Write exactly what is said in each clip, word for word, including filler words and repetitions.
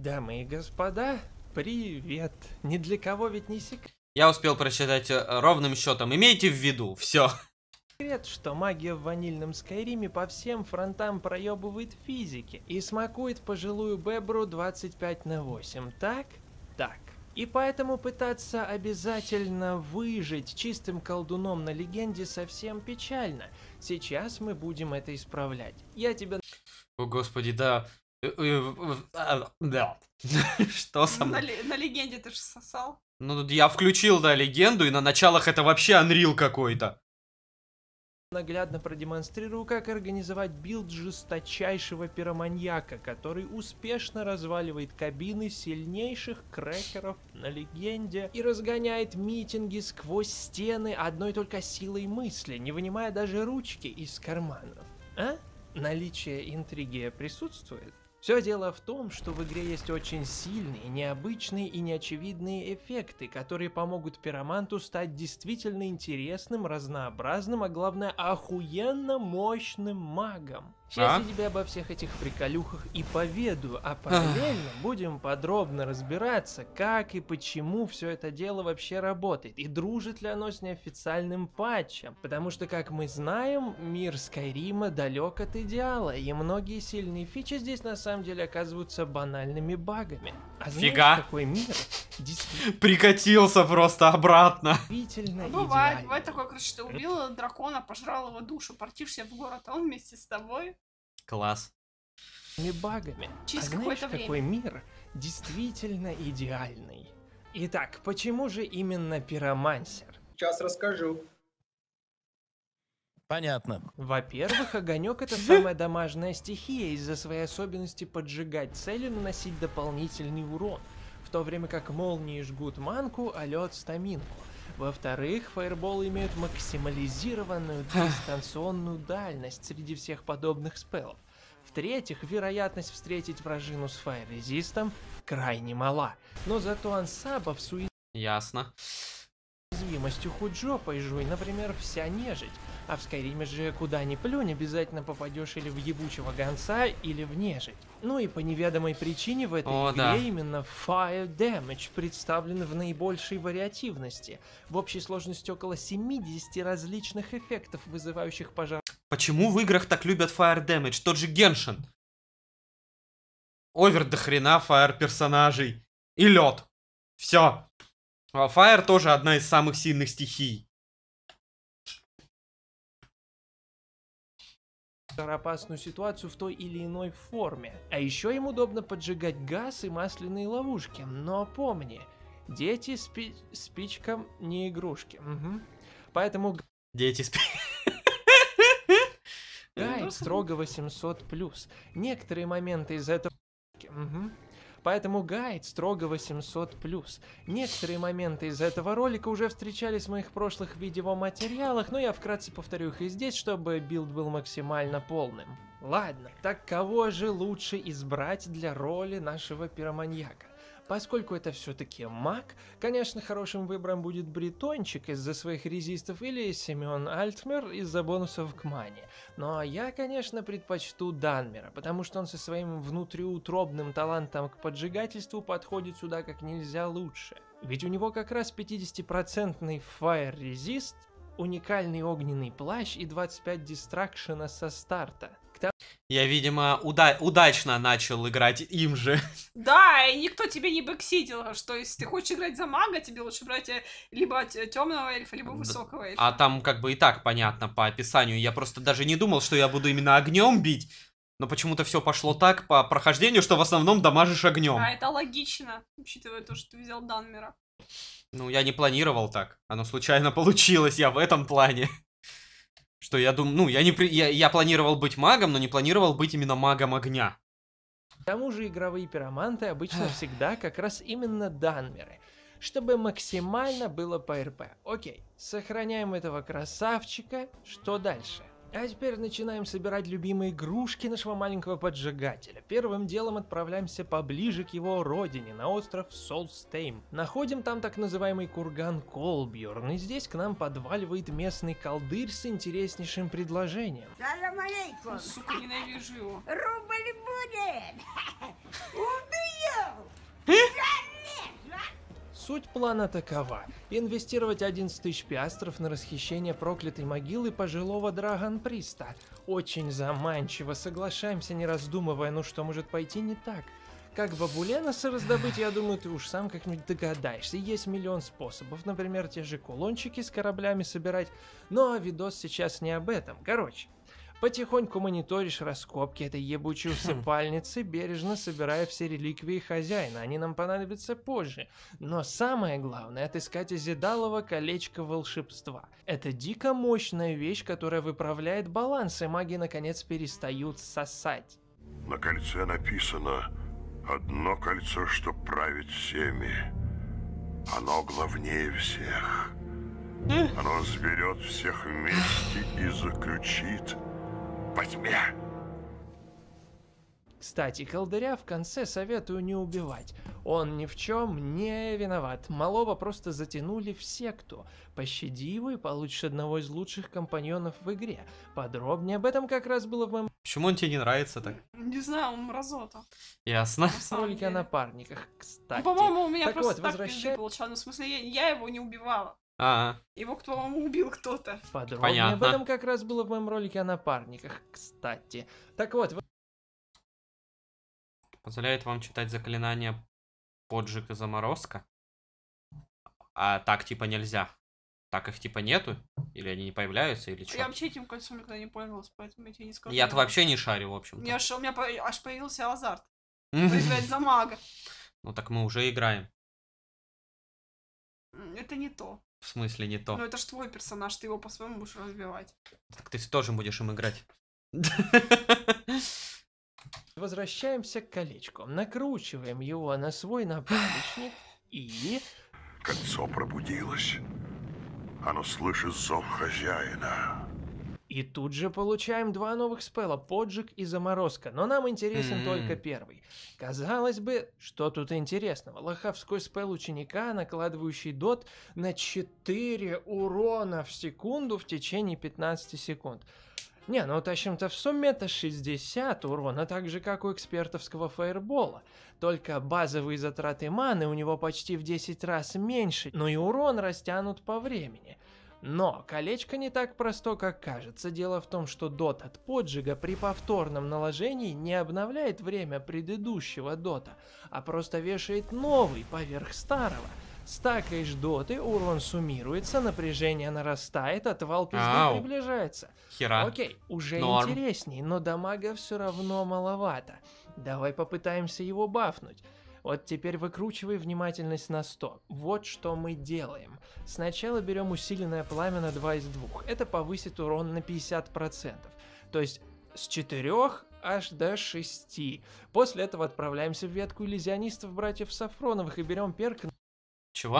Дамы и господа, привет. Ни для кого ведь не секрет, Я успел прочитать ровным счетом. Имейте в виду, все. что магия в ванильном Скайриме по всем фронтам проебывает физики и смакует пожилую бебру двадцать пять на восемь, так? Так. И поэтому пытаться обязательно выжить чистым колдуном на легенде совсем печально. Сейчас мы будем это исправлять. Я тебя... О, господи, да. Да. Что со мной? На, на легенде ты же сосал. Ну, я включил, да, легенду, и на началах это вообще Unreal какой-то. наглядно продемонстрирую, как организовать билд жесточайшего пироманьяка, который успешно разваливает кабины сильнейших крекеров на легенде и разгоняет митинги сквозь стены одной только силой мысли, не вынимая даже ручки из карманов. А? Наличие интриги присутствует? Все дело в том, что в игре есть очень сильные, необычные и неочевидные эффекты, которые помогут пироманту стать действительно интересным, разнообразным, а главное охуенно мощным магом. Сейчас А? я тебе обо всех этих приколюхах и поведаю, а параллельно будем подробно разбираться, как и почему все это дело вообще работает, и дружит ли оно с неофициальным патчем. Потому что, как мы знаем, мир Скайрима далек от идеала, и многие сильные фичи здесь на самом деле оказываются банальными багами. А знаешь, Фига. какой мир действительно Прикатился просто обратно. идеальный? Бывает, бывает такое, короче, ты убил дракона, пожрал его душу, портишься в город, а он вместе с тобой. Класс. багами. Через а знаешь, какое-то какой мир действительно идеальный? Итак, почему же именно пиромансер? Сейчас расскажу. Понятно. Во-первых, огонек это самая дамажная стихия из-за своей особенности поджигать цель и наносить дополнительный урон, в то время как молнии жгут манку, а лед стаминку. Во-вторых, фаерболы имеют максимализированную дистанционную дальность среди всех подобных спеллов. В-третьих, вероятность встретить вражину с фаер-резистом крайне мала, но зато ансабов с Ясно. уязвимостью хоть жопой жуй, например, вся нежить. А в Скайриме же куда ни плюнь, обязательно попадешь или в ебучего гонца, или в нежить. Ну и по неведомой причине в этой О, игре да. именно Fire Damage представлен в наибольшей вариативности. В общей сложности около семидесяти различных эффектов, вызывающих пожар. Почему в играх так любят Fire Damage? Тот же Геншин. Овер до хрена Fire персонажей. И лед. Все. А Fire тоже одна из самых сильных стихий. опасную ситуацию в той или иной форме. А еще им удобно поджигать газ и масляные ловушки. Но помни, дети спи спичкам не игрушки. Угу. Поэтому Дети спи... гайд строго восемьсот плюс. Некоторые моменты из этого... Угу. Поэтому гайд строго восемьсот плюс. Некоторые моменты из этого ролика уже встречались в моих прошлых видеоматериалах, но я вкратце повторю их и здесь, чтобы билд был максимально полным. Ладно, так кого же лучше избрать для роли нашего пироманьяка? Поскольку это все-таки маг, конечно, хорошим выбором будет Бретончик из-за своих резистов или Семен Альтмер из-за бонусов к мане. Но я, конечно, предпочту Данмера, потому что он со своим внутриутробным талантом к поджигательству подходит сюда как нельзя лучше. Ведь у него как раз пятидесятипроцентный Fire Resist, уникальный огненный плащ и двадцать пять дистракшена со старта. Я, видимо, уда удачно начал играть им же. Да, и никто тебе не бэксидил, что если ты хочешь играть за мага, тебе лучше брать э, либо темного эльфа, либо высокого эльфа. А там как бы и так понятно по описанию. Я просто даже не думал, что я буду именно огнем бить. Но почему-то все пошло так по прохождению, что в основном дамажишь огнем. А это логично, учитывая то, что ты взял Данмера. Ну, я не планировал так. Оно случайно получилось, я в этом плане. Что я думаю, ну, я, не при... я, я планировал быть магом, но не планировал быть именно магом огня. К тому же игровые пироманты обычно всегда как раз именно данмеры, чтобы максимально было по эр пэ. Окей, сохраняем этого красавчика, что дальше? А теперь начинаем собирать любимые игрушки нашего маленького поджигателя. Первым делом отправляемся поближе к его родине, на остров Солстейм. Находим там так называемый курган Колбьорн, и здесь к нам подваливает местный колдырь с интереснейшим предложением. Салам алейкум. Сука, ненавижу его. Рубль будет. Убью. Суть плана такова. Инвестировать одиннадцать тысяч пиастров на расхищение проклятой могилы пожилого Драгонприста. Очень заманчиво, соглашаемся, не раздумывая, ну что может пойти не так? Как бабуленоса раздобыть, я думаю, ты уж сам как-нибудь догадаешься. Есть миллион способов, например, те же кулончики с кораблями собирать. Но видос сейчас не об этом. Короче. Потихоньку мониторишь раскопки этой ебучей усыпальницы, бережно собирая все реликвии хозяина. Они нам понадобятся позже. Но самое главное — отыскать Азидалово колечко волшебства. Это дико мощная вещь, которая выправляет баланс, и маги наконец перестают сосать. На кольце написано: «Одно кольцо, что правит всеми. Оно главнее всех. Оно сберет всех вместе и заключит во тьме». Кстати, колдыря в конце советую не убивать. Он ни в чем не виноват. Малого просто затянули в секту. Пощади его и получишь одного из лучших компаньонов в игре. Подробнее об этом как раз было в моем Почему он тебе не нравится так? Не знаю, он мразота. Ясно. На самом ролике о деле. напарниках, кстати. Ну, по-моему, у меня Так просто вот, так возвращай- пизды получалось. Ну, в смысле, я, я его не убивала. А, Его, кто, по-моему, убил кто-то. Подробнее об Понятно. этом как раз было в моем ролике о напарниках, кстати. Так вот, в- позволяет вам читать заклинания поджиг и заморозка. А так типа нельзя. Так их типа нету? Или они не появляются, или что? Я вообще этим кольцом никогда не пользовалась, поэтому я тебе не скажу. Я-то вообще не шарю, в У общем-то. меня, аж- у меня по- аж появился азарт. Поиграть за мага. Ну так мы уже играем. М, Это не то. В смысле не то. Но это ж твой персонаж, ты его по-своему будешь развивать. Так ты тоже будешь им играть. возвращаемся к колечку. Накручиваем его на свой наплечник и... Кольцо пробудилось. Оно слышит зов хозяина. И тут же получаем два новых спелла, поджиг и заморозка, но нам интересен М. только первый. Казалось бы, что тут интересного? Лоховской спелл ученика, накладывающий дот на четыре урона в секунду в течение пятнадцати секунд. Не, ну утащим-то в сумме это шестьдесят урона, так же как у экспертовского фаербола. Только базовые затраты маны у него почти в десять раз меньше, но и урон растянут по времени. Но колечко не так просто, как кажется. Дело в том, что дот от поджига при повторном наложении не обновляет время предыдущего дота, а просто вешает новый поверх старого. Стакаешь доты, урон суммируется, напряжение нарастает, отвал пизды Ау. приближается. Хера. Окей, уже Норм. интересней, но дамага все равно маловато. Давай попытаемся его бафнуть. Вот теперь выкручивай внимательность на сто. Вот что мы делаем. Сначала берем усиленное пламя на два из двух. Это повысит урон на пятьдесят процентов. То есть с четырёх аж до шести. После этого отправляемся в ветку иллюзионистов братьев Сафроновых и берем перк Чего?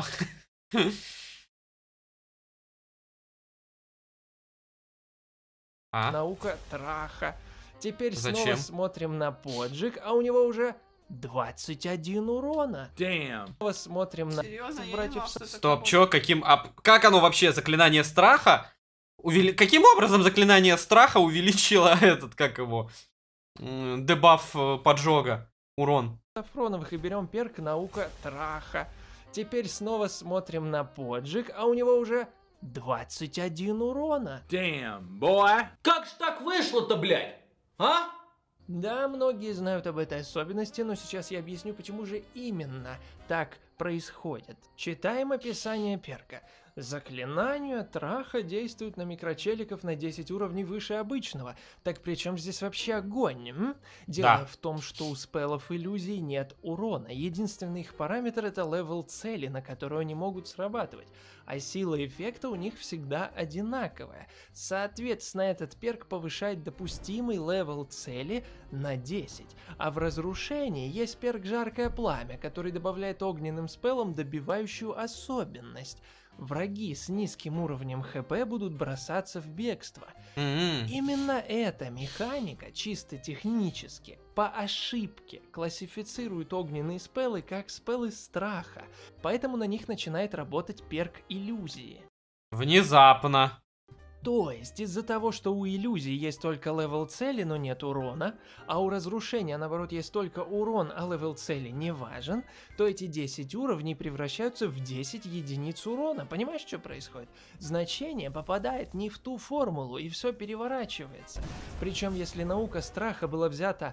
А? наука Траха. Теперь снова Зачем? смотрим на поджиг, а у него уже двадцать один урона. Снова смотрим на Серьезно, я не братьев знала, что это Стоп, такое. чё, каким... а как оно вообще, заклинание страха? Увели... Каким образом заклинание страха увеличило этот, как его, м, дебаф э, поджога, урон? Сафроновых и берем перк наука Траха. Теперь снова смотрим на поджиг, а у него уже двадцать один урона. Damn, boy. Как ж так вышло-то, блядь? А? Да, многие знают об этой особенности, но сейчас я объясню, почему же именно так происходит. Читаем описание перка. Заклинание Траха действует на микрочеликов на десять уровней выше обычного. Так при чем здесь вообще огонь? М? Дело Да. в том, что у спеллов иллюзий нет урона. Единственный их параметр — это левел цели, на которую они могут срабатывать. А сила эффекта у них всегда одинаковая. Соответственно, этот перк повышает допустимый левел цели на десять. А в разрушении есть перк Жаркое Пламя, который добавляет огненным спеллам добивающую особенность. Враги с низким уровнем хп будут бросаться в бегство. М-м. Именно эта механика, чисто технически, по ошибке классифицирует огненные спеллы как спеллы страха, поэтому на них начинает работать перк иллюзии. Внезапно. То есть, из-за того, что у иллюзий есть только левел цели, но нет урона, а у разрушения, наоборот, есть только урон, а левел цели не важен, то эти десять уровней превращаются в десять единиц урона. Понимаешь, что происходит? Значение попадает не в ту формулу, и все переворачивается. Причем, если наука страха была взята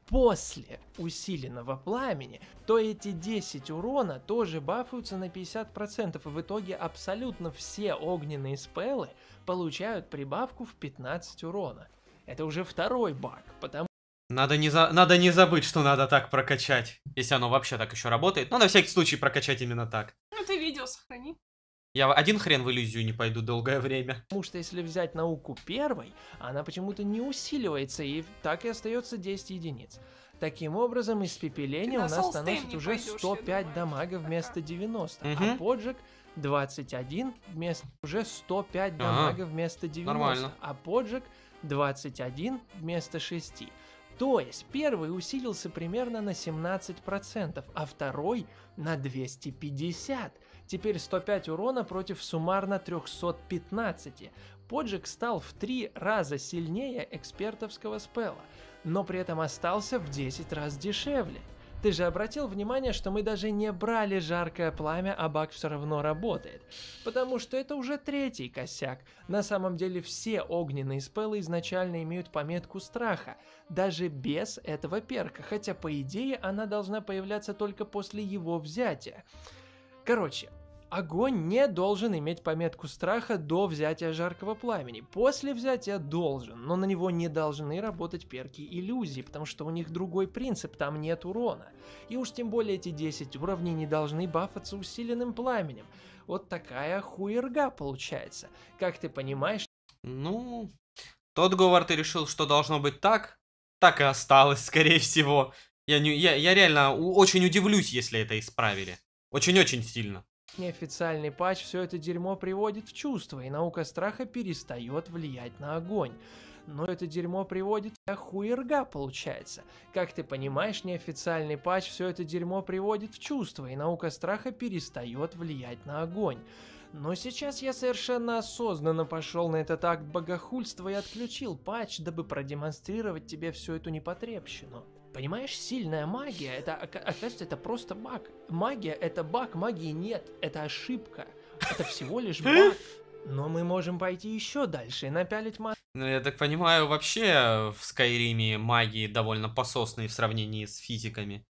после усиленного пламени, то эти десять урона тоже бафаются на пятьдесят процентов, и в итоге абсолютно все огненные спеллы получают прибавку в пятнадцать урона. Это уже второй баг, потому Надо не, за... надо не забыть, что надо так прокачать, если оно вообще так еще работает. Но на всякий случай прокачать именно так. Ну ты видео сохрани. Я один хрен в иллюзию не пойду долгое время. Потому что если взять науку первой, она почему-то не усиливается и так и остается десять единиц. Таким образом, испепеление у нас наносит уже сто пять дамага вместо девяноста, угу. а поджиг двадцать один вместо уже сто пять дамага ага. вместо девяноста, нормально. А поджиг двадцать один вместо шести. То есть первый усилился примерно на семнадцать процентов, а второй на двести пятьдесят. Теперь сто пять урона против суммарно триста пятнадцать. Поджиг стал в три раза сильнее экспертовского спелла, но при этом остался в десять раз дешевле. Ты же обратил внимание, что мы даже не брали жаркое пламя, а баг все равно работает. Потому что это уже третий косяк. На самом деле все огненные спеллы изначально имеют пометку страха, даже без этого перка, хотя по идее она должна появляться только после его взятия. Короче, огонь не должен иметь пометку страха до взятия жаркого пламени. После взятия должен, но на него не должны работать перки иллюзий, потому что у них другой принцип, там нет урона. И уж тем более эти десять уровней не должны бафаться усиленным пламенем. Вот такая хуерга получается. Как ты понимаешь? Ну, тот Говард и решил, что должно быть так, так и осталось, скорее всего. Я, не, я, я реально очень удивлюсь, если это исправили. Очень-очень сильно. Неофициальный патч все это дерьмо приводит в чувство, и наука страха перестает влиять на огонь. Но это дерьмо приводит в хуерга получается. Как ты понимаешь, неофициальный патч все это дерьмо приводит в чувство, и наука страха перестает влиять на огонь. Но сейчас я совершенно осознанно пошел на этот акт богохульства и отключил патч, дабы продемонстрировать тебе всю эту непотребщину. Понимаешь, сильная магия, это, оказывается, это просто баг. Магия — это баг, магии нет, это ошибка. Это всего лишь баг. Но мы можем пойти еще дальше и напялить магию. Ну, я так понимаю, вообще в Скайриме магии довольно пососные в сравнении с физиками.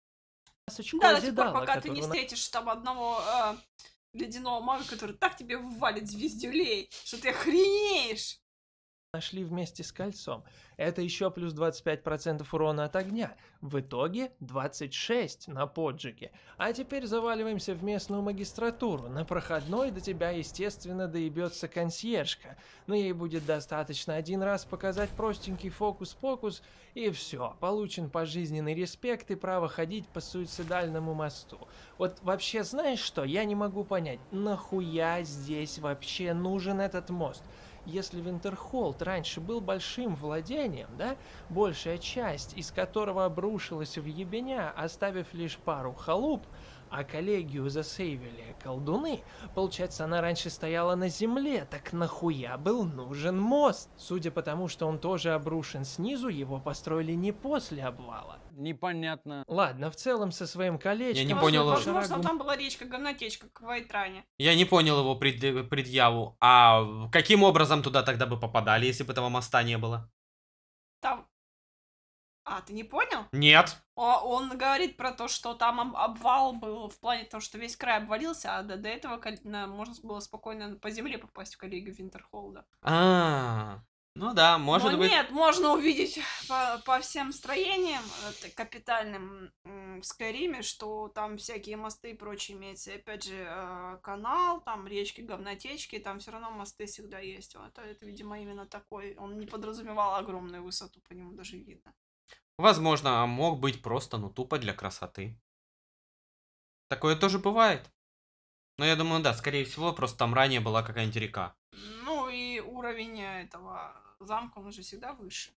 Да, до тех пор, пока ты не встретишь там одного э, ледяного мага, который так тебе ввалит звездюлей, что ты охренеешь. Нашли вместе с кольцом. Это еще плюс двадцать пять процентов урона от огня. В итоге двадцать шесть на поджиге. А теперь заваливаемся в местную магистратуру. На проходной до тебя, естественно, доебется консьержка. Но ей будет достаточно один раз показать простенький фокус-покус, и все. Получен пожизненный респект и право ходить по суицидальному мосту. Вот вообще знаешь что? Я не могу понять, нахуя здесь вообще нужен этот мост? Если Винтерхолд раньше был большим владением, да, большая часть из которого обрушилась в ебеня, оставив лишь пару халуп, а коллегию засейвили колдуны, получается, она раньше стояла на земле, так нахуя был нужен мост? Судя по тому, что он тоже обрушен снизу, его построили не после обвала. Непонятно. Ладно, в целом со своим колечком... Я не понял. Возможно, шарагу... там была речка, говнотечка, как в Вайтране. Я не понял его пред... предъяву. А каким образом туда тогда бы попадали, если бы этого моста не было? Там... А, ты не понял? Нет. О, он говорит про то, что там обвал был в плане того, что весь край обвалился, а до, до этого можно было спокойно по земле попасть в коллегию Винтерхолда. А, ну да, может Но быть. Нет, можно увидеть по, по всем строениям капитальным в Скайриме, что там всякие мосты и прочее имеется. И опять же, канал, там речки, говнотечки, там все равно мосты всегда есть. Это, это, видимо, именно такой. Он не подразумевал огромную высоту, по нему даже видно. Возможно, мог быть просто, ну, тупо для красоты. Такое тоже бывает. Но я думаю, да, скорее всего, просто там ранее была какая-нибудь река. Ну и уровень этого замка, он уже всегда выше.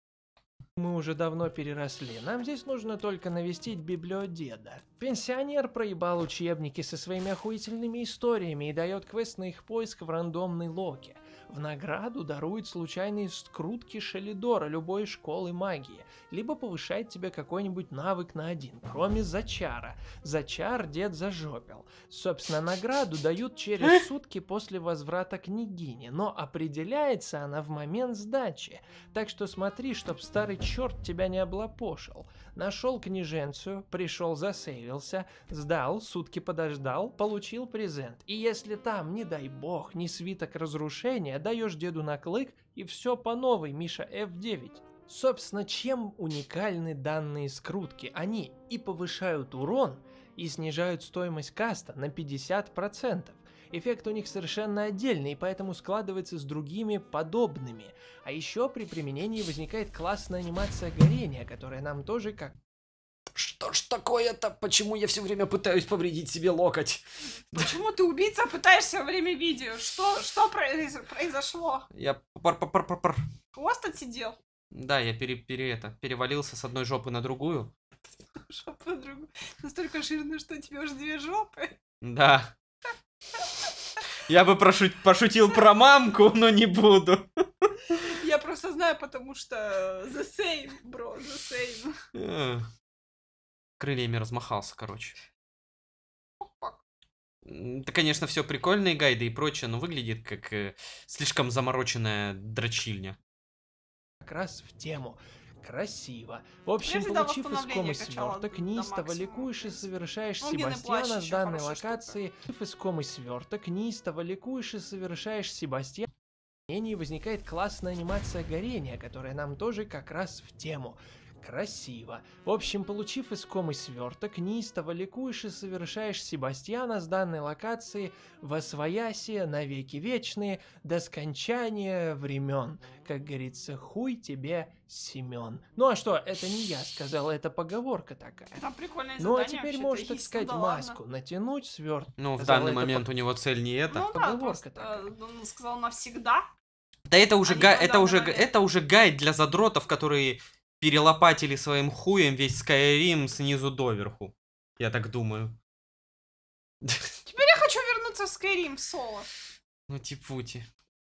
Мы уже давно переросли, нам здесь нужно только навестить библиодеда. Пенсионер проебал учебники со своими охуительными историями и дает квест на их поиск в рандомной локе. В награду дарует случайные скрутки Шелидора любой школы магии, либо повышает тебе какой-нибудь навык на один, кроме зачара. Зачар дед зажопил. Собственно, награду дают через сутки после возврата княгини, но определяется она в момент сдачи. Так что смотри, чтоб старый черт тебя не облапошил. Нашел княженцию, пришел, засейвился, сдал, сутки подождал, получил презент. И если там, не дай бог, не свиток разрушения, даешь деду на клык, и все по новой, Миша эф девять. Собственно, чем уникальны данные скрутки? Они и повышают урон, и снижают стоимость каста на пятьдесят процентов. Эффект у них совершенно отдельный, и поэтому складывается с другими подобными. А еще при применении возникает классная анимация горения, которая нам тоже как... Что ж такое-то? Почему я все время пытаюсь повредить себе локоть? Почему ты, убийца, пытаешься во время видео? Что, что произ... произошло? Я пар-пар-пар-пар-пар. Хвост отсидел? Да, я пере, пере, это, перевалился с одной жопы на другую. Жопа на другую. Настолько жирно, что у тебя уже две жопы. Да. Я бы прошу... пошутил про мамку, но не буду. Я просто знаю, потому что the same, бро, the same. Крыльями размахался, короче. Это, конечно, все прикольные гайды и прочее, но выглядит как э, слишком замороченная дрочильня. Как раз в тему. Красиво. В общем, Я всегда получив восстановление искомый качала сверток, до неистово максимума, ликуешь в и принципе. совершаешь Логин и плащ Себастьяна с еще данной хорошая локации. Получив искомый сверток, неистово ликуешь и совершаешь Себастьяна. В ней возникает классная анимация горения, которая нам тоже как раз в тему. Красиво. В общем, получив искомый сверток, неистово ликуешь и совершаешь Себастьяна с данной локации восвояси навеки вечные до скончания времен. Как говорится, хуй тебе, Семен. Ну а что, это не я сказал, это поговорка такая. Там прикольное Ну а задание теперь вообще-то можешь, так есть, сказать, ну да ладно. маску натянуть, сверток. Ну, в Сказал, данный это момент у него цель не это. Ну да, поговорка просто, такая. э, он сказал навсегда. Да это уже, а не га- на это, данный уже, г- момент. это уже гайд для задротов, которые перелопатили своим хуем весь Skyrim снизу доверху. Я так думаю. Теперь я хочу вернуться в Skyrim в соло. Ну, типути.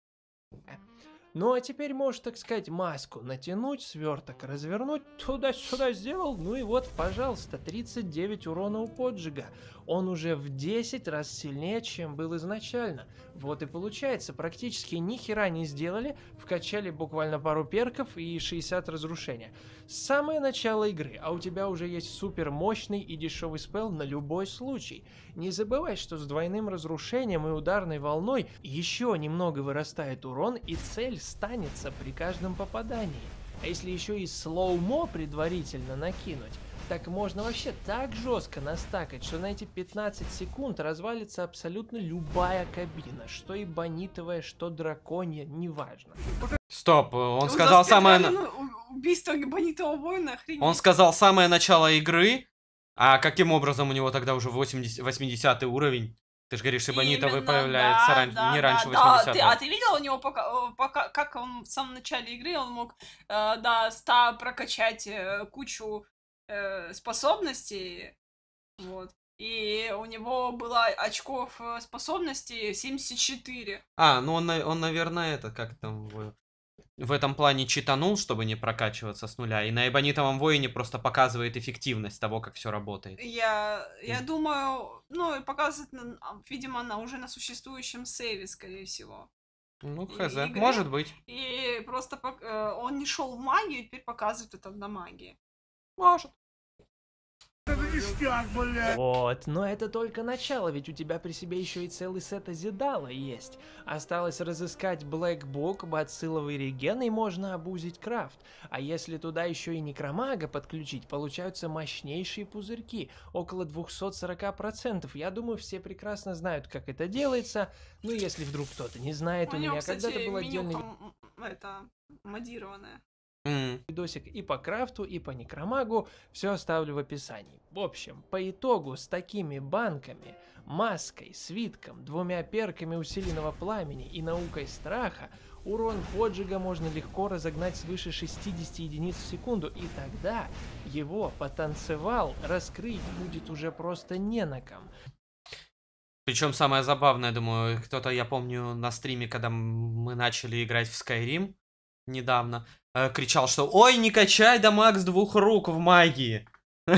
Ну а теперь можешь, так сказать, маску натянуть, сверток развернуть, туда-сюда сделал, ну и вот, пожалуйста, тридцать девять урона у поджига. Он уже в десять раз сильнее, чем был изначально. Вот и получается, практически ни хера не сделали, вкачали буквально пару перков и шестьдесят разрушения. Самое начало игры, а у тебя уже есть супер мощный и дешевый спелл на любой случай. Не забывай, что с двойным разрушением и ударной волной еще немного вырастает урон, и цель станется при каждом попадании. А если еще и слоумо предварительно накинуть, так можно вообще так жестко настакать, что на эти пятнадцать секунд развалится абсолютно любая кабина, что эбонитовая, что драконья, неважно. Стоп, он Он сказал за самое... спидраном, ну, убийство Бонитого воина, охренеть. Он сказал самое начало игры, а каким образом у него тогда уже восемьдесят восьмидесятый уровень? Ты же говоришь, Эбонитовый Именно, появляется да, ран- да, не да, раньше да. восьмидесятого. Ты- а ты видел у него, пока, э, пока, как он в самом начале игры, он мог э, до ста прокачать э, кучу э, способностей, вот. И у него было очков э, способностей семьдесят четыре. А, ну он, на- он, наверное, это как там в, в этом плане читанул, чтобы не прокачиваться с нуля. И на Эбонитовом воине просто показывает эффективность того, как все работает. Я, я думаю, ну, и показывает, на- а, видимо, на уже на существующем сейве, скорее всего. Ну, И- хз, игры. может быть. И просто пок- э, он не шел в магию, теперь показывает это на магии. Может. Вот, но это только начало, ведь у тебя при себе еще и целый сет Азидала есть. Осталось разыскать Black Book, бацилловый реген, и можно обузить крафт. А если туда еще и некромага подключить, получаются мощнейшие пузырьки, около двухсот сорока процентов. Я думаю, все прекрасно знают, как это делается. Ну, если вдруг кто-то не знает, у, У него, меня кстати, когда-то был меню отдельный там, м, это, модированное. М. видосик и по крафту, и по некромагу, все оставлю в описании. В общем, по итогу с такими банками, маской, свитком, двумя перками усиленного пламени и наукой страха, урон поджига можно легко разогнать свыше шестидесяти единиц в секунду, и тогда его потанцевал раскрыть будет уже просто не на ком. Причем самое забавное, думаю, кто-то, я помню, на стриме, когда мы начали играть в Skyrim недавно, э, кричал, что «Ой, не качай дамаг с двух рук в магии!»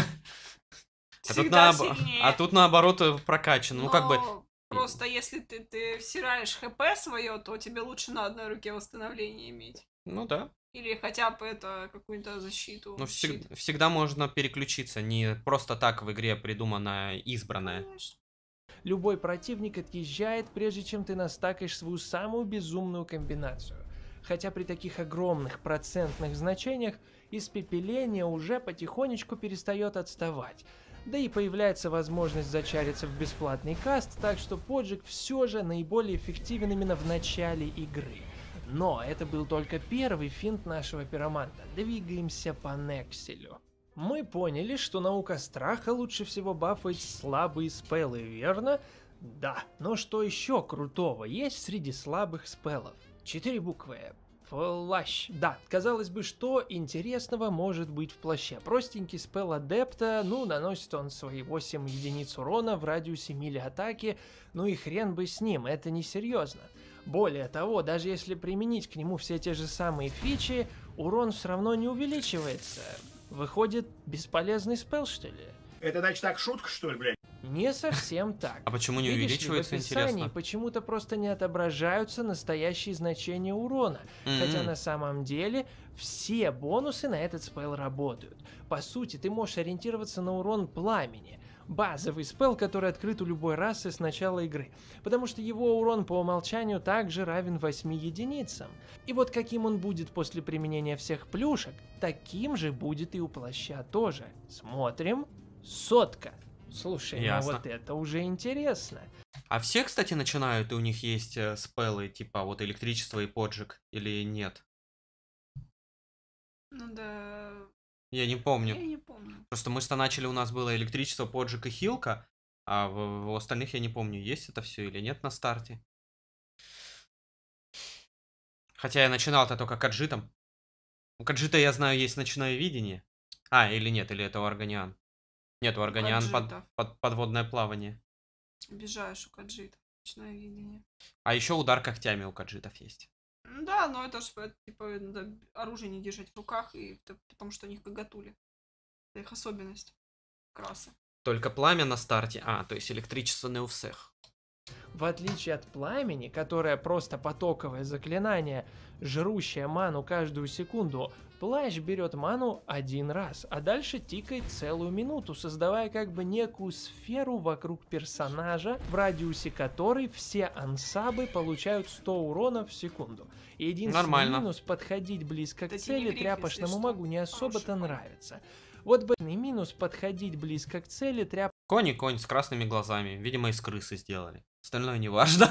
А тут, Всегда наоб- сильнее. а тут наоборот э, прокачано. Ну, как бы. Но просто если ты, ты всираешь хп свое, то тебе лучше на одной руке восстановление иметь. Ну да. Или хотя бы это какую-то защиту. Но щит. всег- всегда можно переключиться. Не просто так в игре придуманное избранное. Конечно. Любой противник отъезжает, прежде чем ты настакаешь свою самую безумную комбинацию. Хотя при таких огромных процентных значениях испепеление уже потихонечку перестает отставать. Да и появляется возможность зачариться в бесплатный каст, так что поджиг все же наиболее эффективен именно в начале игры. Но это был только первый финт нашего пироманта. Двигаемся по Некселю. Мы поняли, что наука страха лучше всего бафает слабые спеллы, верно? Да, но что еще крутого есть среди слабых спеллов? Четыре буквы. Плащ. Да, казалось бы, что интересного может быть в плаще? Простенький спелл адепта, ну, наносит он свои восемь единиц урона в радиусе мили атаки, ну и хрен бы с ним, это несерьезно. Более того, даже если применить к нему все те же самые фичи, урон все равно не увеличивается. Выходит, бесполезный спелл, что ли? Это значит так шутка, что ли, блядь? Не совсем так. А почему не Видишь ли, увеличивается, в описании интересно? почему-то просто не отображаются настоящие значения урона. М-м. Хотя на самом деле все бонусы на этот спелл работают. По сути, ты можешь ориентироваться на урон пламени. Базовый спелл, который открыт у любой расы с начала игры. Потому что его урон по умолчанию также равен восьми единицам. И вот каким он будет после применения всех плюшек, таким же будет и у плаща тоже. Смотрим. Сотка. Слушай, Ясно. ну вот это уже интересно. А все, кстати, начинают, и у них есть э, спеллы, типа вот электричество и поджиг, или нет? Ну да. Я не Я помню. не помню. Просто мы что начали, у нас было электричество, поджиг и хилка, а в, в остальных я не помню, есть это все или нет на старте. Хотя я начинал-то только каджитом. У каджита, я знаю, есть ночное видение. А, или нет, или это у органиан. Нет, у органиан под, каджитов. под- подводное плавание. Обижаешь у каджита. Ночное видение. А еще удар когтями у каджитов есть. Ну да, но это ж э, типа надо оружие не держать в руках, и т- потому что у них коготули. Это их особенность. Красы. Только пламя на старте. А, то есть электричество не у всех. В отличие от пламени, которое просто потоковое заклинание, жрущее ману каждую секунду, плащ берет ману один раз, а дальше тикает целую минуту, создавая как бы некую сферу вокруг персонажа, в радиусе которой все ансабы получают сто урона в секунду. И единственный Нормально. минус — подходить близко к Это цели тенегриф, тряпочному если магу что. не особо-то Хороший конь. нравится. Вот бы минус — подходить близко к цели тряп Конь и конь с красными глазами. Видимо, из крысы сделали. Остальное не важно.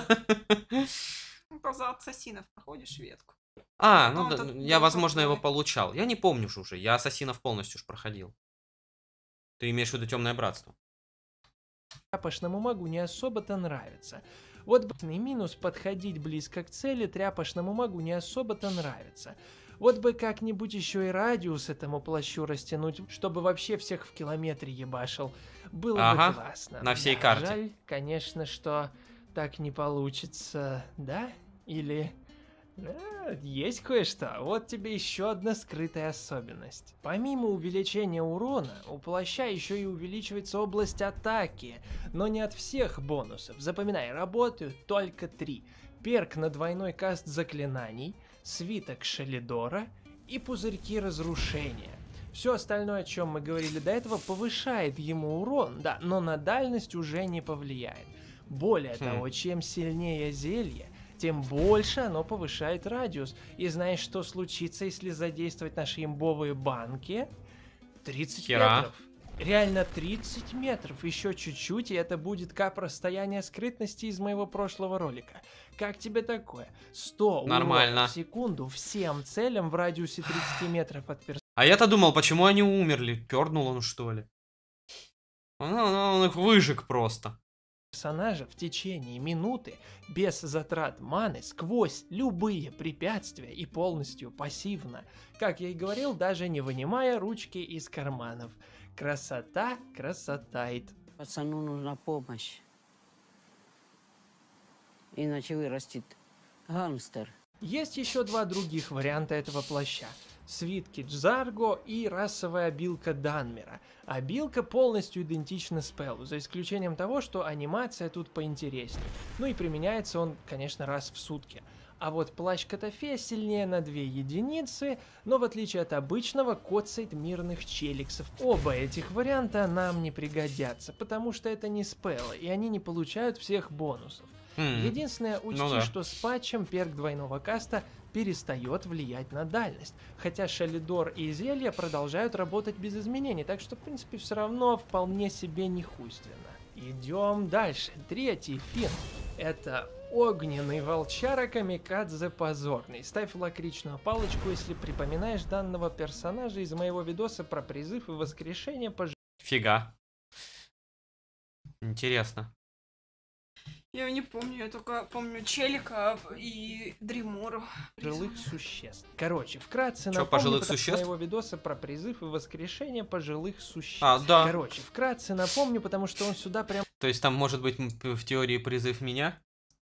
Ну, просто за ассасинов проходишь ветку. А, Ну, ну да, это я, был возможно, его такой. получал. Я не помню ж уже. Я ассасинов полностью ж проходил. Ты имеешь в виду темное братство? тряпочному магу не особо-то нравится. Вот бы минус — подходить близко к цели тряпочному магу не особо-то нравится. Вот бы как-нибудь еще и радиус этому плащу растянуть, чтобы вообще всех в километре ебашил. Было Ага, бы классно. на всей Да, карте. Жаль, конечно, что так не получится, да? Или... А, есть кое-что. Вот тебе еще одна скрытая особенность. Помимо увеличения урона, у плаща еще и увеличивается область атаки. Но не от всех бонусов. Запоминай, работают только три. Перк на двойной каст заклинаний, свиток Шелидора и пузырьки разрушения. Все остальное, о чем мы говорили до этого, повышает ему урон, да, но на дальность уже не повлияет. Более Хм. того, чем сильнее зелье, тем больше оно повышает радиус. И знаешь, что случится, если задействовать наши имбовые банки? тридцать Хера. метров. Реально тридцать метров. Еще чуть-чуть, и это будет кап расстояния скрытности из моего прошлого ролика. Как тебе такое? сто Нормально. уронов в секунду всем целям в радиусе тридцати метров от персонажа. А я-то думал, почему они умерли? Пернул он, что ли? Он, он- он их выжег просто. персонажа в течение минуты без затрат маны сквозь любые препятствия и полностью пассивно. Как я и говорил, даже не вынимая ручки из карманов. Красота, красотайт. Пацану нужна помощь. иначе вырастет гангстер. Есть еще два других варианта этого плаща. Свитки Джзарго и расовая обилка Данмера. Обилка полностью идентична спеллу, за исключением того, что анимация тут поинтереснее. Ну и применяется он, конечно, раз в сутки. А вот плащ Котофея сильнее на две единицы, но в отличие от обычного коцает мирных челиксов. Оба этих варианта нам не пригодятся, потому что это не спелла, и они не получают всех бонусов. М, Единственное, учти, ну да. что с патчем перк двойного каста перестает влиять на дальность, хотя Шалидор и зелья продолжают работать без изменений, так что в принципе все равно вполне себе нехуйственно. Идем дальше. Третий фин. Это огненный волчара Камикадзе Позорный. Ставь лакричную палочку, если припоминаешь данного персонажа из моего видоса про призыв и воскрешение по Фига. Интересно. Я его не помню, я только помню Челика и Дримору. жилых существ. Короче, вкратце Чё, напомню пожилых потому существ? моего видоса про призыв и воскрешение пожилых существ. А, да. Короче, вкратце напомню, потому что он сюда прям То есть там может быть м, в теории призыв меня?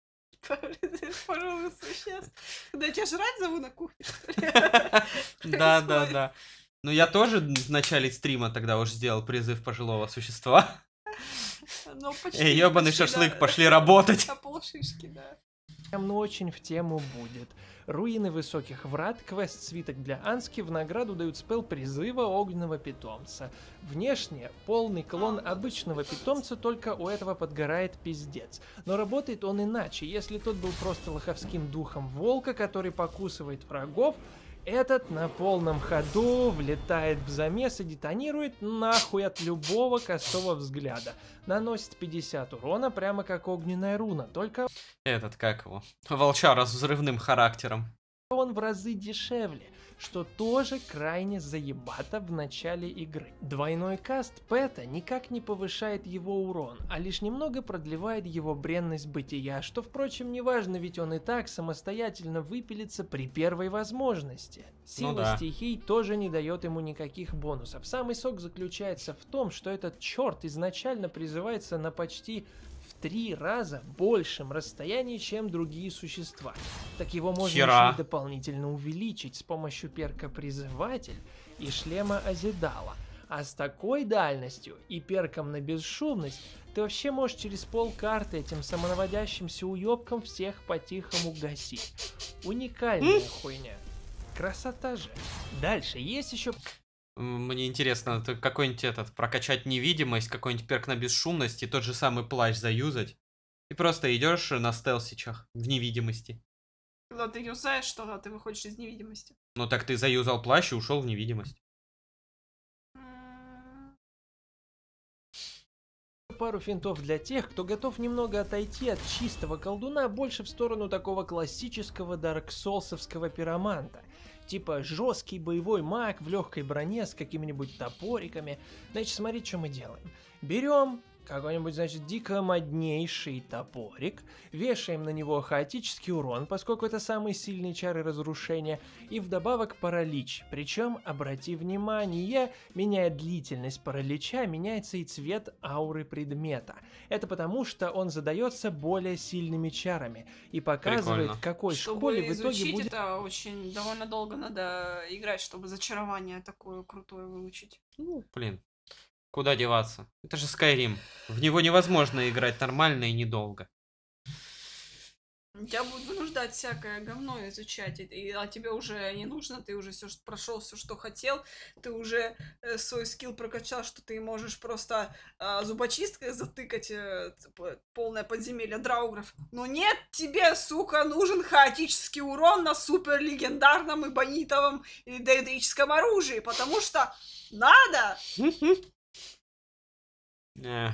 Пожилых существ. Да я тебя жрать зову на кухне, что ли? Да, да, да. Ну я тоже в начале стрима тогда уж сделал призыв пожилого существа. Ну, почти, Эй, ёбаный почти, шашлык, да. пошли работать. На полшишки, да. Прям ну очень в тему будет. Руины высоких врат, квест-свиток для Ански, в награду дают спел призыва огненного питомца. Внешне полный клон обычного питомца, только у этого подгорает пиздец. Но работает он иначе. Если тот был просто лоховским духом волка, который покусывает врагов, этот на полном ходу влетает в замес и детонирует нахуй от любого косого взгляда. Наносит пятьдесят урона, прямо как огненная руна, только Этот, как его? Волчара с взрывным характером. он в разы дешевле, что тоже крайне заебато в начале игры. Двойной каст Пэта никак не повышает его урон, а лишь немного продлевает его бренность бытия, что, впрочем, не важно, ведь он и так самостоятельно выпилится при первой возможности. Сила Ну да. стихий тоже не дает ему никаких бонусов. Самый сок заключается в том, что этот черт изначально призывается на почти в три раза большем расстоянии, чем другие существа. Так его можно Хера. еще и дополнительно увеличить с помощью перка Призыватель и шлема Азидала. А с такой дальностью и перком на бесшумность ты вообще можешь через полкарты этим самонаводящимся уебком всех по-тихому гасить. Уникальная хуйня. Красота же. Дальше есть еще М, Мне интересно, ты какой-нибудь этот, прокачать невидимость, какой-нибудь перк на бесшумность и тот же самый плащ заюзать. И просто идешь на стелсичах в невидимости. Когда ты юзаешь что-то, ты выходишь из невидимости. Ну так ты заюзал плащ и ушел в невидимость. М, пару финтов для тех, кто готов немного отойти от чистого колдуна больше в сторону такого классического дарксолсовского пироманта. Типа жесткий боевой маг в легкой броне с какими-нибудь топориками. Значит, смотри, что мы делаем. Берем какой-нибудь, значит, дико моднейший топорик, вешаем на него хаотический урон, поскольку это самые сильные чары разрушения, и вдобавок паралич. Причем, обрати внимание, меняя длительность паралича, меняется и цвет ауры предмета. Это потому, что он задается более сильными чарами и показывает, Прикольно. в какой Чтобы школе в итоге изучить будет... это очень довольно долго надо играть, чтобы зачарование такое крутое выучить. Ну, блин. Куда деваться? Это же Skyrim. В него невозможно играть нормально и недолго. Тебя будут вынуждать всякое говно изучать, и, и- а тебе уже не нужно, ты уже все прошел все, что хотел, ты уже э, свой скилл прокачал, что ты можешь просто э, зубочисткой затыкать э, ц- п- полное подземелье драугров. Но нет, тебе, сука, нужен хаотический урон на супер легендарном и бонитовом и дейдеическом оружии, потому что надо! Э,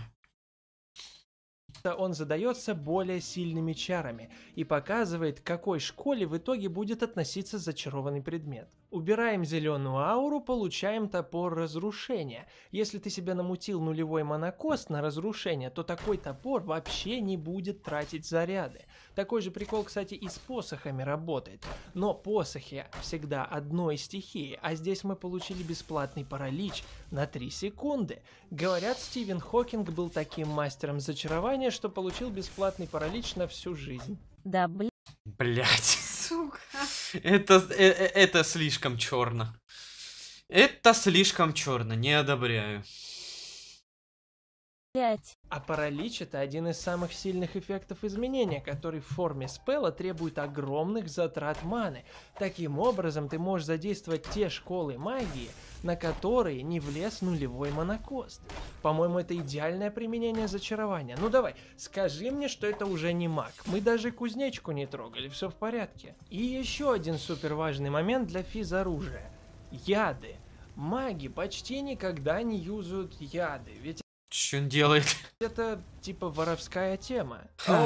он задается более сильными чарами и показывает, к какой школе в итоге будет относиться зачарованный предмет. Убираем зеленую ауру, получаем топор разрушения. Если ты себе намутил нулевой монокост на разрушение, то такой топор вообще не будет тратить заряды. Такой же прикол, кстати, и с посохами работает. Но посохи всегда одной стихии, а здесь мы получили бесплатный паралич на три секунды. Говорят, Стивен Хокинг был таким мастером зачарования, что получил бесплатный паралич на всю жизнь. Да, блин. Блять. Сука. Это, э, э, это слишком черно. Это слишком черно, не одобряю. А паралич — это один из самых сильных эффектов изменения, который в форме спелла требует огромных затрат маны. Таким образом, ты можешь задействовать те школы магии, на которые не влез нулевой монокост. По-моему, это идеальное применение зачарования. Ну давай, скажи мне, что это уже не маг. Мы даже кузнечку не трогали, все в порядке. И еще один супер важный момент для физоружия. Яды. Маги почти никогда не юзают яды, ведь Что он делает? это типа воровская тема.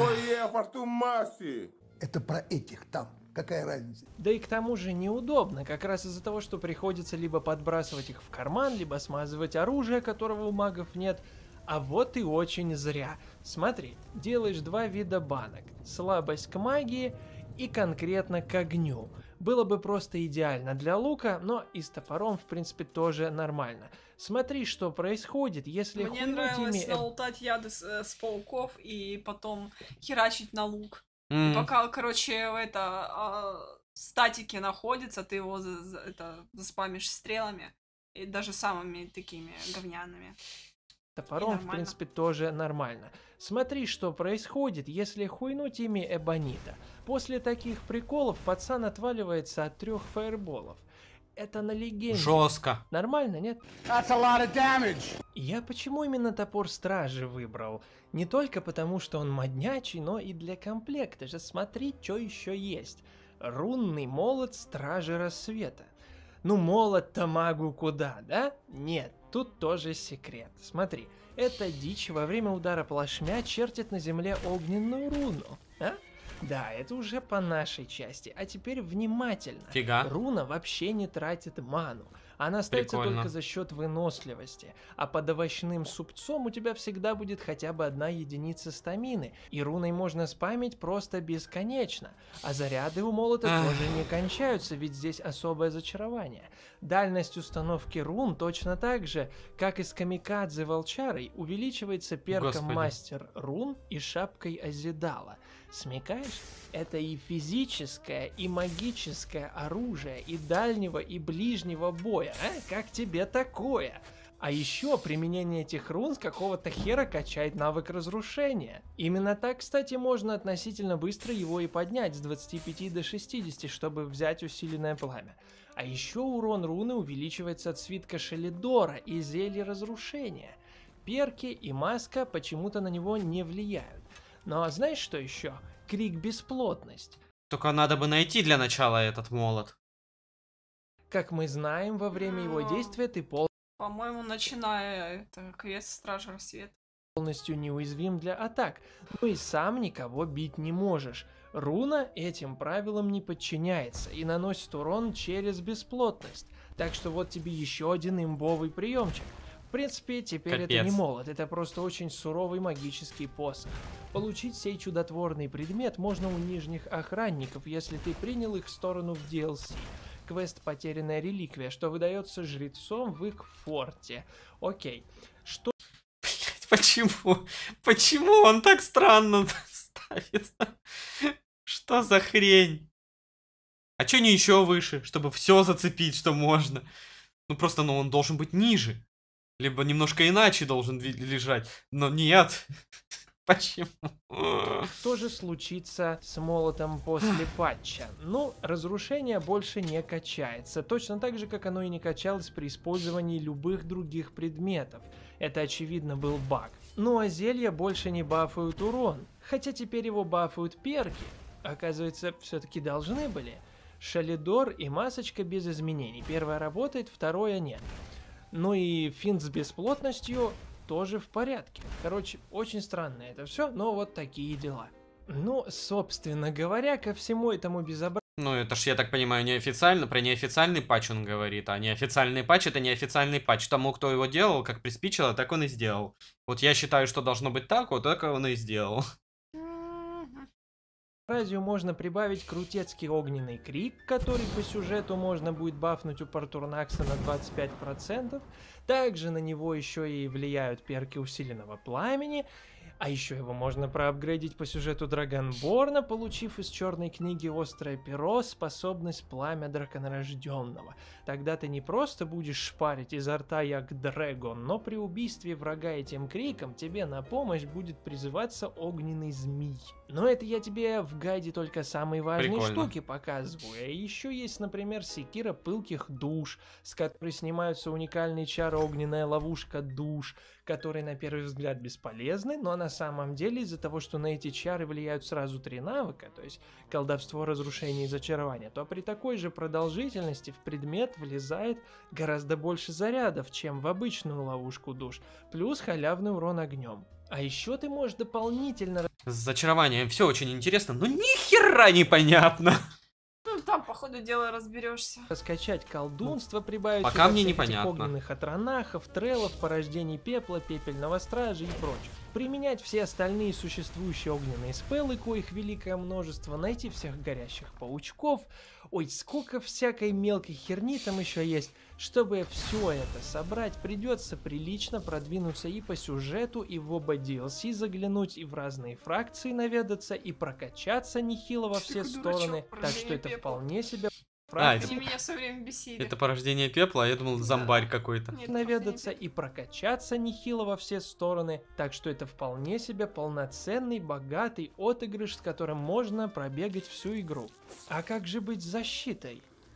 Это про этих там. Какая разница? Да и к тому же неудобно, как раз из-за того, что приходится либо подбрасывать их в карман, либо смазывать оружие, которого у магов нет. А вот и очень зря. Смотри, делаешь два вида банок. Слабость к магии и конкретно к огню. Было бы просто идеально для лука, но и с топором, в принципе, тоже нормально. Смотри, что происходит, если Мне хуйнуть нравилось ими... налутать яды с, э, с пауков и потом херачить на лук. М. Пока, короче, это а, статики находится, ты его за- за- это, заспамишь стрелами. И даже самыми такими говняными. Топором, в нормально. принципе, тоже нормально. Смотри, что происходит, если хуйнуть ими эбонита. После таких приколов пацан отваливается от трех фаерболов. Это на легенде. Жестко. Нормально, нет? That's a lot of damage. Я почему именно топор стражи выбрал? Не только потому, что он моднячий, но и для комплекта же. Смотри, что еще есть. Рунный молот стражи рассвета. Ну, молот-то магу куда, да? Нет, тут тоже секрет. Смотри, эта дичь во время удара плашмя чертит на земле огненную руну. А? Да, это уже по нашей части. А теперь внимательно. Фига. Руна вообще не тратит ману. Она остается Прикольно. только за счет выносливости. А под овощным супцом у тебя всегда будет хотя бы одна единица стамины. И руной можно спамить просто бесконечно. А заряды у молота Ах. тоже не кончаются, ведь здесь особое зачарование. Дальность установки рун точно так же, как и с камикадзе волчарой, увеличивается перком Господи. мастер рун и шапкой Азидала. Смекаешь? Это и физическое, и магическое оружие, и дальнего, и ближнего боя. А? Как тебе такое? А еще применение этих рун с какого-то хера качает навык разрушения. Именно так, кстати, можно относительно быстро его и поднять с двадцати пяти до шестидесяти, чтобы взять усиленное пламя. А еще урон руны увеличивается от свитка Шелидора и зелья разрушения. Перки и маска почему-то на него не влияют. Но знаешь что еще? Крик бесплотность. Только надо бы найти для начала этот молот. Как мы знаем, во время его Но- действия ты пол По-моему, начиная это квест Стража Рассвета. полностью неуязвим для атак, но и сам никого бить не можешь. Руна этим правилам не подчиняется и наносит урон через бесплотность. Так что вот тебе еще один имбовый приемчик. В принципе, теперь это не Капец. молот, это просто очень суровый магический посох. Получить сей чудотворный предмет можно у нижних охранников, если ты принял их сторону в ди эл си. Квест «Потерянная реликвия», что выдается жрецом в их форте. Окей. Что Блять, почему? Почему он так странно ставит? Что за хрень? А чё не еще выше, чтобы все зацепить, что можно? Ну просто, ну он должен быть ниже. Либо немножко иначе должен ви- лежать. Но нет. Почему? Что же случится с молотом после патча? Ну, разрушение больше не качается, точно так же, как оно и не качалось при использовании любых других предметов. Это, очевидно, был баг. Ну а зелья больше не бафают урон, хотя теперь его бафают перки. Оказывается, все-таки должны были. Шалидор и масочка без изменений. Первое работает, второе нет. Ну и финт с бесплотностью тоже в порядке. Короче, очень странно это все, но вот такие дела. Ну, собственно говоря, ко всему этому безобразию Ну это ж, я так понимаю, неофициально. Про неофициальный патч он говорит. А неофициальный патч — это неофициальный патч. Тому, кто его делал, как приспичило, так он и сделал. Вот я считаю, что должно быть так, вот так он и сделал. можно прибавить крутецкий огненный крик, который по сюжету можно будет бафнуть у Партурнакса на двадцать пять процентов. Также на него еще и влияют перки усиленного пламени. А еще его можно проапгрейдить по сюжету Драгонборна, получив из черной книги Острое перо способность Пламя Драконорожденного. Тогда ты не просто будешь шпарить изо рта як Дрэгон, но при убийстве врага этим криком тебе на помощь будет призываться огненный змей. Но это я тебе в гайде только самые важные Прикольно. штуки показываю. А еще есть, например, секира пылких душ, с которой снимаются уникальные чары огненная ловушка душ, которые на первый взгляд бесполезны, но на самом деле из-за того, что на эти чары влияют сразу три навыка, то есть колдовство, разрушение и зачарование, то при такой же продолжительности в предмет влезает гораздо больше зарядов, чем в обычную ловушку душ, плюс халявный урон огнем. А еще ты можешь дополнительно... С зачарованием все очень интересно, но ни хера непонятно. Ну, там, по ходу дела, разберешься. Раскачать колдунство, прибавить пока сюда мне всех этих непонятно. огненных атронахов, треллов, порождений пепла, пепельного стража и прочее. Применять все остальные существующие огненные спеллы, коих великое множество, найти всех горящих паучков. Ой, сколько всякой мелкой херни там еще есть. Чтобы все это собрать, придется прилично продвинуться и по сюжету, и в оба ди эл си заглянуть, и в разные фракции наведаться, и прокачаться нехило во все Ты стороны. дурачок, Так что это порождение пепла. вполне себе... А, Они это, меня все время бесили. это порождение пепла, а я думал, зомбарь какой-то. Нет, наведаться порождение и прокачаться нехило во все стороны, так что это вполне себе полноценный, богатый отыгрыш, с которым можно пробегать всю игру. А как же быть с защитой?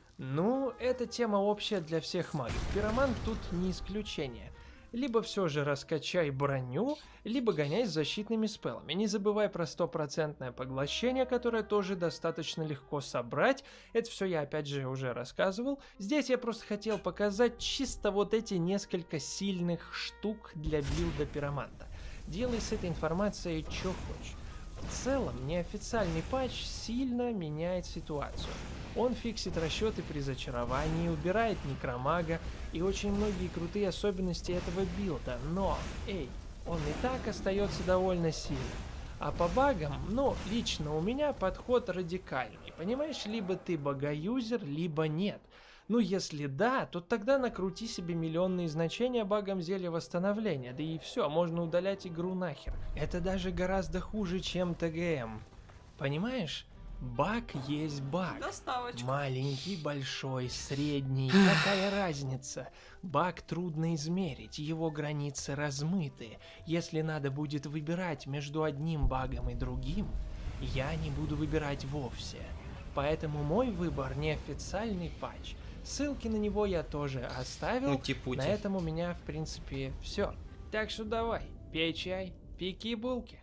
Ну, эта тема общая для всех магов, пиромант тут не исключение. Либо все же раскачай броню, либо гоняй с защитными спеллами. Не забывай про стопроцентное поглощение, которое тоже достаточно легко собрать. Это все я опять же уже рассказывал. Здесь я просто хотел показать чисто вот эти несколько сильных штук для билда пироманта. Делай с этой информацией что хочешь. В целом, неофициальный патч сильно меняет ситуацию. Он фиксит расчеты при зачаровании, убирает некромага и очень многие крутые особенности этого билда, но, эй, он и так остается довольно сильным. А по багам, ну, лично у меня подход радикальный, понимаешь, либо ты багаюзер, либо нет. Ну, если да, то тогда накрути себе миллионные значения багом зелья восстановления, да и все, можно удалять игру нахер. Это даже гораздо хуже, чем тэ гэ эм. Понимаешь? Баг есть баг. Доставочка. Маленький, большой, средний, какая разница? Баг трудно измерить, его границы размыты. Если надо будет выбирать между одним багом и другим, я не буду выбирать вовсе. Поэтому мой выбор неофициальный патч. Ссылки на него я тоже оставил. Ути-пути. На этом у меня, в принципе, все. Так что давай, пей чай, пеки и булки.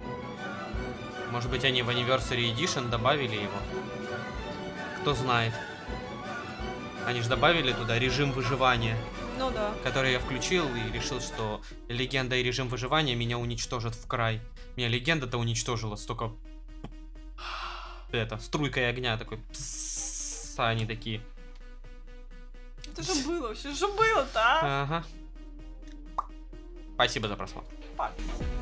Может быть, они в Anniversary Edition добавили его? Кто знает. Они же добавили туда режим выживания, Ну да. который я включил и решил, что легенда и режим выживания меня уничтожат в край. Меня легенда-то уничтожила столько... Это, струйкой огня такой. Пссс, а они такие. Это же было, все же было-то, а? Ага. Спасибо за просмотр. Пока.